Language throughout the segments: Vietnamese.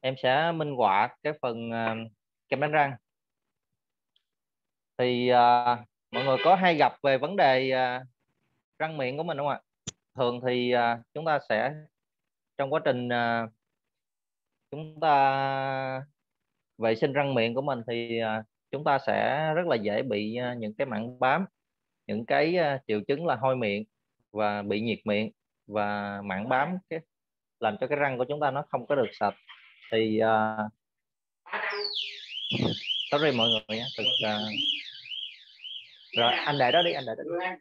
Em sẽ minh họa cái phần kem đánh răng. Thì mọi người có hay gặp về vấn đề răng miệng của mình không ạ? Thường thì chúng ta sẽ trong quá trình chúng ta vệ sinh răng miệng của mình thì chúng ta sẽ rất là dễ bị những cái mảng bám, những cái triệu chứng là hôi miệng và bị nhiệt miệng và mảng bám làm cho cái răng của chúng ta nó không có được sạch. Thì sorry mọi người nhé, rồi anh để đó đi, anh để đó đi.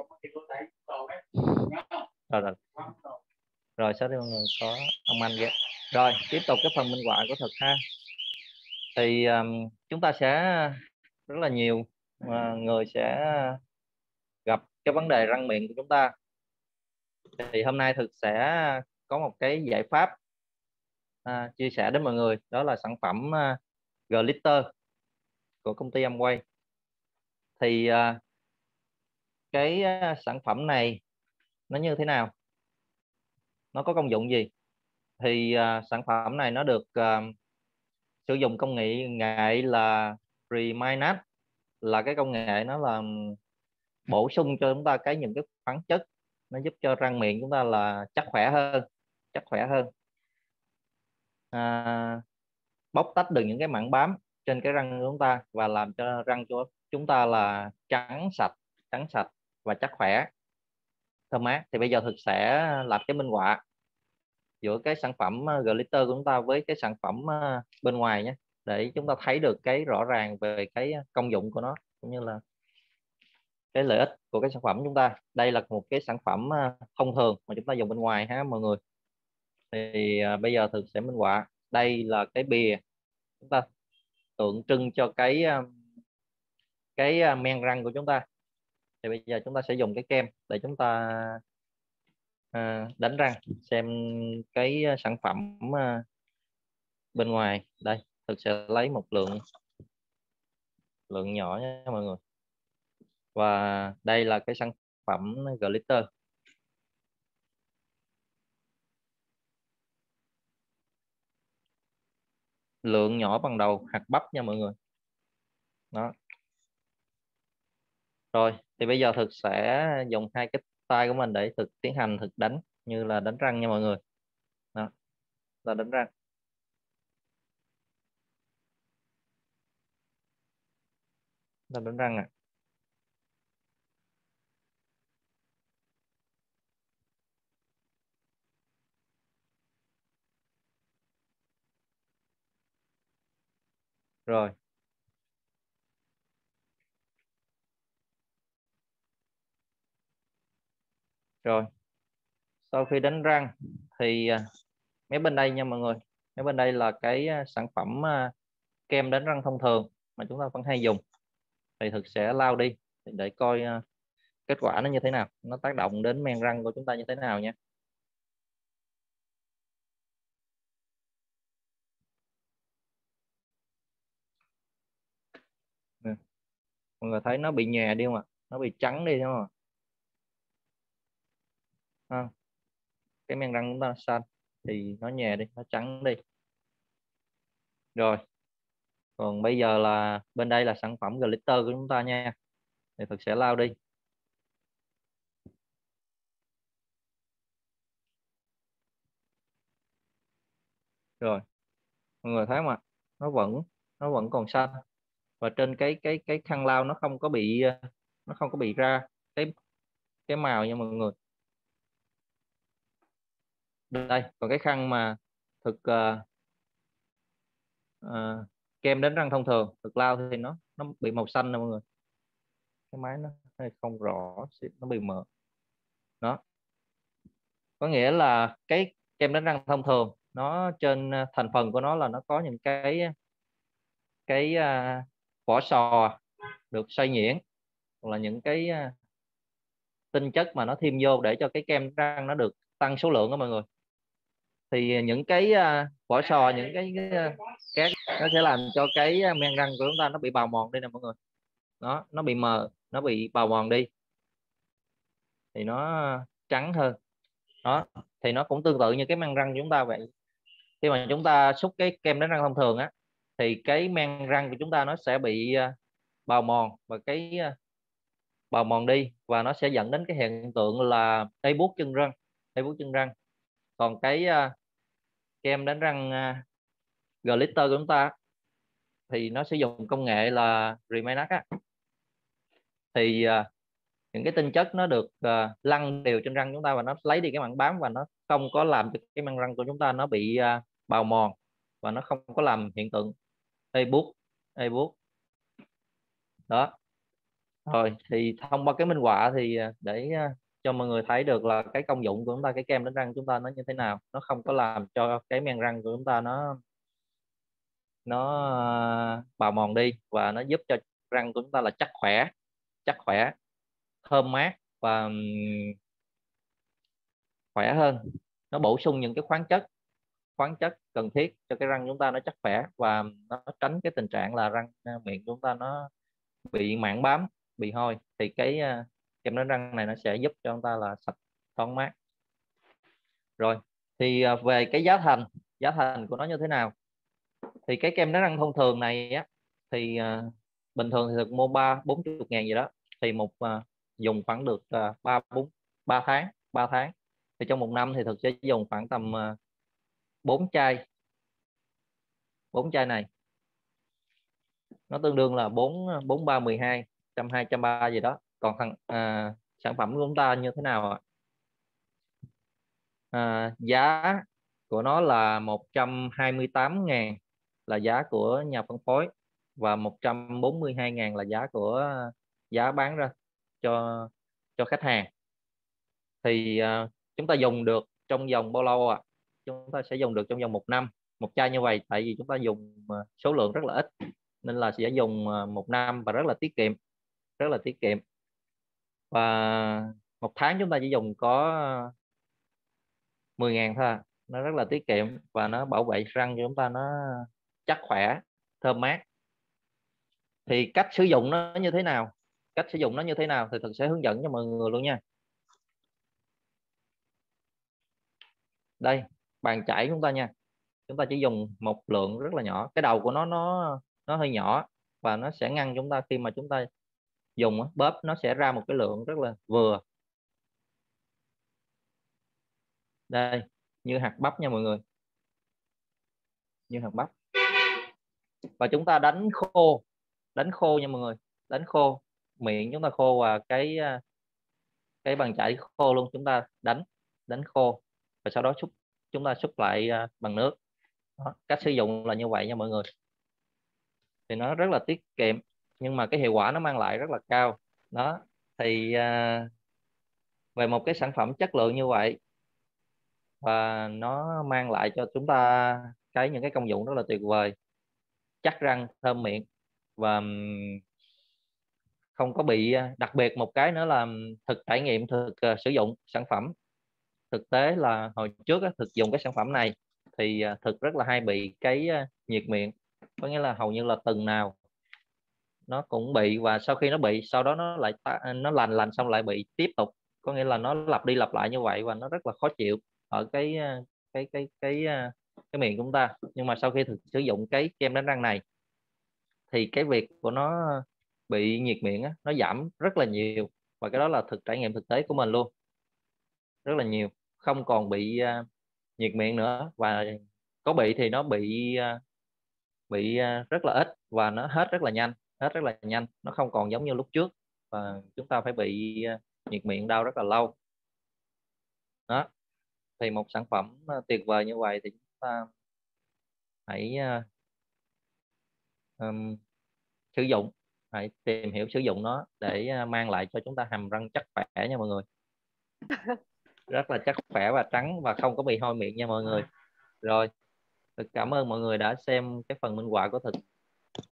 Rồi rồi sorry mọi người, có ông anh ghé. Rồi tiếp tục cái phần minh họa của thực ha. Thì chúng ta sẽ rất là nhiều người sẽ gặp cái vấn đề răng miệng của chúng ta. Thì hôm nay thực sẽ có một cái giải pháp chia sẻ đến mọi người, đó là sản phẩm Glitter của công ty Amway. Thì cái sản phẩm này nó như thế nào, nó có công dụng gì? Thì sản phẩm này nó được sử dụng công nghệ là Reminat, là cái công nghệ nó là bổ sung cho chúng ta những cái khoáng chất, nó giúp cho răng miệng chúng ta là chắc khỏe hơn, bóc tách được những cái mảng bám trên cái răng của chúng ta và làm cho răng của chúng ta là trắng sạch và chắc khỏe, thơm mát. Thì bây giờ thực sẽ làm cái minh họa giữa cái sản phẩm glitter của chúng ta với cái sản phẩm bên ngoài nhé, để chúng ta thấy được cái rõ ràng về cái công dụng của nó cũng như là cái lợi ích của cái sản phẩm chúng ta. Đây là một cái sản phẩm thông thường mà chúng ta dùng bên ngoài ha mọi người. Thì bây giờ thực sẽ minh họa. Đây là cái bìa chúng ta tượng trưng cho cái men răng của chúng ta. Thì bây giờ chúng ta sẽ dùng cái kem để chúng ta đánh răng, xem cái sản phẩm bên ngoài. Đây thực sẽ lấy một lượng nhỏ nha mọi người. Và đây là cái sản phẩm glitter. Lượng nhỏ bằng đầu hạt bắp nha mọi người. Đó. Rồi thì bây giờ thực sẽ dùng hai cái tay của mình để tiến hành đánh như là đánh răng nha mọi người. Đó, là đánh răng. Là đánh răng ạ. Rồi. Rồi. Sau khi đánh răng thì mấy bên đây nha mọi người. Mấy bên đây là cái sản phẩm kem đánh răng thông thường mà chúng ta vẫn hay dùng. Thì thực sẽ lau đi để coi kết quả nó như thế nào, nó tác động đến men răng của chúng ta như thế nào nha. Nè, mọi người thấy nó bị nhòe đi không ạ? Nó bị trắng đi đúng không ạ? Cái men răng chúng ta xanh thì nó nhòe đi, nó trắng đi. Rồi còn bây giờ là bên đây là sản phẩm glitter của chúng ta nha. Thì thực sẽ lau đi. Rồi mọi người thấy không ạ? Nó vẫn còn xanh, và trên cái khăn lau nó không có bị ra cái màu nha mọi người. Đây còn cái khăn mà thực kem đánh răng thông thường thực lau thì nó bị màu xanh nè mọi người. Cái máy nó không rõ, nó bị mờ. Đó có nghĩa là cái kem đánh răng thông thường nó trên thành phần của nó là nó có những cái vỏ sò được xay nhuyễn, hoặc là những cái tinh chất mà nó thêm vô để cho cái kem răng nó được tăng số lượng đó mọi người. Thì những cái vỏ sò, những cái cát nó sẽ làm cho cái men răng của chúng ta nó bị bào mòn đi nè mọi người. Đó, nó bị mờ, nó bị bào mòn đi thì nó trắng hơn. Đó thì nó cũng tương tự như cái men răng của chúng ta vậy. khi mà chúng ta xúc cái kem đánh răng thông thường á, thì cái men răng của chúng ta nó sẽ bị bào mòn, và cái bào mòn đi, và nó sẽ dẫn đến cái hiện tượng là tê buốt chân răng, tê buốt chân răng. Còn cái kem đánh răng glitter của chúng ta thì nó sử dụng công nghệ là Remax á, thì những cái tinh chất nó được lăn đều trên răng chúng ta, và nó lấy đi cái mảng bám, và nó không có làm cho cái mảng răng của chúng ta nó bị bào mòn, và nó không có làm hiện tượng tê buốt, tê buốt đó. Rồi thì thông qua cái minh họa thì để cho mọi người thấy được là cái công dụng của chúng ta, cái kem đánh răng chúng ta nó như thế nào, nó không có làm cho cái men răng của chúng ta nó bào mòn đi, và nó giúp cho răng của chúng ta là chắc khỏe, chắc khỏe, thơm mát, và khỏe hơn. Nó bổ sung những cái khoáng chất cần thiết cho cái răng chúng ta nó chắc khỏe, và nó tránh cái tình trạng là răng miệng chúng ta nó bị mảng bám, bị hôi. Thì cái kem đánh răng này nó sẽ giúp cho chúng ta là sạch, thoáng mát. Rồi thì về cái giá thành của nó như thế nào, thì cái kem đánh răng thông thường này á, thì bình thường thì được mua 30-40 ngàn gì đó, thì một dùng khoảng được 3 tháng. Thì trong một năm thì thực sẽ dùng khoảng tầm 4 chai, 4 chai này nó tương đương là 4 4 3 12, 120, 130 gì đó. Còn sản phẩm của chúng ta như thế nào ạ? Giá của nó là 128.000 là giá của nhà phân phối, và 142.000 là giá bán ra cho khách hàng. Thì chúng ta dùng được trong vòng bao lâu ạ? Chúng ta sẽ dùng được trong vòng 1 năm, một chai như vậy, tại vì chúng ta dùng số lượng rất là ít, nên là sẽ dùng 1 năm và rất là tiết kiệm, rất là tiết kiệm. Và 1 tháng chúng ta chỉ dùng có 10.000 thôi, nó rất là tiết kiệm, và nó bảo vệ răng cho chúng ta nó chắc khỏe, thơm mát. Thì cách sử dụng nó như thế nào, cách sử dụng nó như thế nào thì Thực sẽ hướng dẫn cho mọi người luôn nha. Đây, bàn chải chúng ta nha, chúng ta chỉ dùng một lượng rất là nhỏ. Cái đầu của nó hơi nhỏ, và nó sẽ ngăn chúng ta khi mà chúng ta dùng bóp, nó sẽ ra một cái lượng rất là vừa. Đây, như hạt bắp nha mọi người, như hạt bắp. Và chúng ta đánh khô nha mọi người, đánh khô, miệng chúng ta khô, và cái bàn chải khô luôn. Chúng ta đánh khô, và sau đó chúng ta xúc lại bằng nước. Đó, cách sử dụng là như vậy nha mọi người. Thì nó rất là tiết kiệm, nhưng mà cái hiệu quả nó mang lại rất là cao. Đó thì về một cái sản phẩm chất lượng như vậy, và nó mang lại cho chúng ta những cái công dụng rất là tuyệt vời, chắc răng, thơm miệng, và không có bị đặc biệt một cái nữa là trải nghiệm sử dụng sản phẩm. Thực tế là hồi trước Thực dùng cái sản phẩm này thì Thực rất là hay bị cái nhiệt miệng, có nghĩa là hầu như là tuần nào nó cũng bị, và sau khi nó bị, sau đó nó lại nó lành xong lại bị tiếp tục, có nghĩa là nó lặp đi lặp lại như vậy, và nó rất là khó chịu ở cái miệng của chúng ta. Nhưng mà sau khi Thực sử dụng cái kem đánh răng này thì cái việc của nó bị nhiệt miệng nó giảm rất là nhiều, và cái đó là trải nghiệm thực tế của mình luôn, rất là nhiều, không còn bị nhiệt miệng nữa. Và có bị thì nó bị rất là ít, và nó hết rất là nhanh, nó không còn giống như lúc trước, và chúng ta phải bị nhiệt miệng đau rất là lâu. Đó thì một sản phẩm tuyệt vời như vậy thì chúng ta hãy sử dụng, hãy tìm hiểu sử dụng nó để mang lại cho chúng ta hàm răng chắc khỏe nha mọi người, rất là chắc khỏe và trắng, và không có bị hôi miệng nha mọi người. Rồi, Thực cảm ơn mọi người đã xem cái phần minh họa của Thực